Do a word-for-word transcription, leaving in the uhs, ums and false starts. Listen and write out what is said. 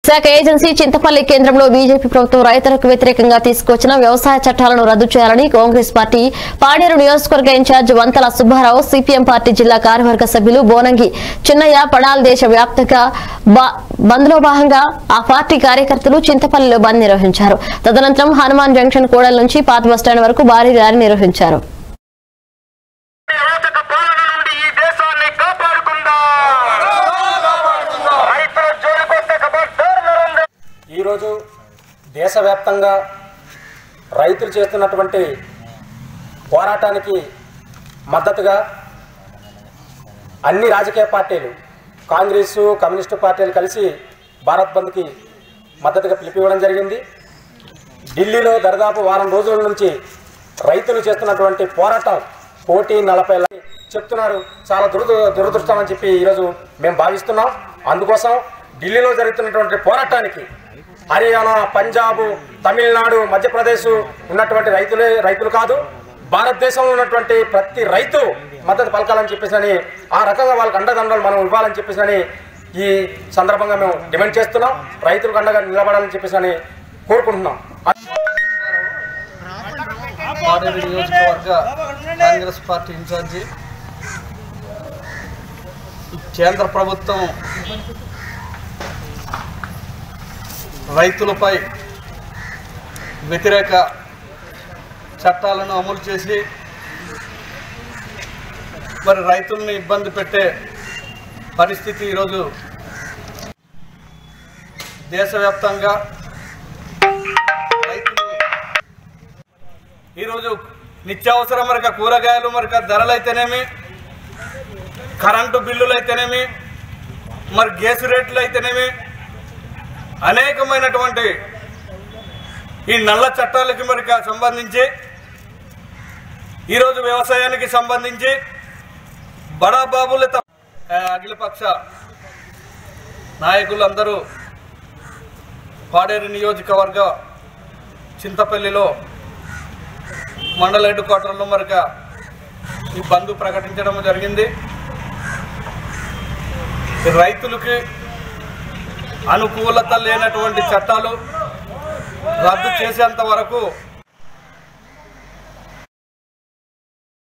శాఖ ఏజెన్సీ చింతపల్లి కేంద్రంలో బీజేపీ ప్రభుత్వం రైతులకు వ్యతిరేకంగా తీసుకొచ్చిన వ్యవసాయ చట్టాలను రద్దు చేయాలని కాంగ్రెస్ పార్టీ పాడేరు నియోజకవర్గ in charge Vanthala Subbarao, CPM party జిల్లా కార్యవర్గ సభ్యులు బోనంగి చిన్నయ్య పడాల్ దేశ వ్యాప్తంగా బంద్ లో భాగంగా ఆ పార్టీ కార్యకర్తలు చింతపల్లిలో బంద్ నిర్వహించారు. తదనంతరం హనుమాన్ జంక్షన్ కూడలి నుంచి పాత బస్టాండ్ వరకు భారీ ర్యాలీ నిర్వహించారు. ఈరోజు దేశవ్యాప్తంగా రైతులు చేస్తున్నటువంటి పోరాటానికి మద్దతుగా అన్ని రాజకీయ పార్టీలు, కాంగ్రెస్, కమ్యూనిస్టు పార్టీలు కలిసి భారత్ బంద్కి మద్దతుగా పిలిపివ్వడం జరిగింది. ఢిల్లీలో దరిదాపు వారం రోజుల నుంచి రైతులు చేస్తున్నటువంటి పోరాటం కోటి నలభై చెప్తున్నారు. చాలా దురద దురదృష్టం అని చెప్పి ఈరోజు మేము భావిస్తున్నాం. అందుకోసం ఢిల్లీలో జరుగుతున్నటువంటి పోరాటానికి హర్యానా, పంజాబ్, తమిళనాడు, మధ్యప్రదేశ్ ఉన్నటువంటి రైతులే రైతులు కాదు, భారతదేశంలో ఉన్నటువంటి ప్రతి రైతు మద్దతు పలకాలని చెప్పేసి ఆ రకంగా వాళ్ళకి అండదండలు మనం ఇవ్వాలని చెప్పేసి ఈ సందర్భంగా మేము డిమాండ్ చేస్తున్నాం. రైతులకు అండగా నిలబడాలని చెప్పేసి కోరుకుంటున్నాం. పాడేరు నియోజకవర్గ కాంగ్రెస్ పార్టీ ఇన్ఛార్జి, కేంద్ర ప్రభుత్వం రైతులపై వ్యతిరేక చట్టాలను అమలు చేసి మరి రైతుల్ని ఇబ్బంది పెట్టే పరిస్థితి ఈరోజు దేశవ్యాప్తంగా రైతులు ఈరోజు నిత్యావసర మరిక కూరగాయలు మరిక ధరలు అయితేనేమి, కరెంటు బిల్లులు అయితేనేమి, మరి గ్యాస్ రేట్లు అయితేనేమి, అనేకమైనటువంటి ఈ నల్ల చట్టాలకి మరిక సంబంధించి ఈరోజు వ్యవసాయానికి సంబంధించి బడాబాబుల అఖిలపక్ష నాయకులందరూ పాడేరు నియోజకవర్గ చింతపల్లిలో మండల హెడ్ క్వార్టర్లో మరిక ఈ బంద్ ప్రకటించడం జరిగింది. రైతులకి అనుకూలత లేనటువంటి చట్టాలు రద్దు చేసేంత వరకు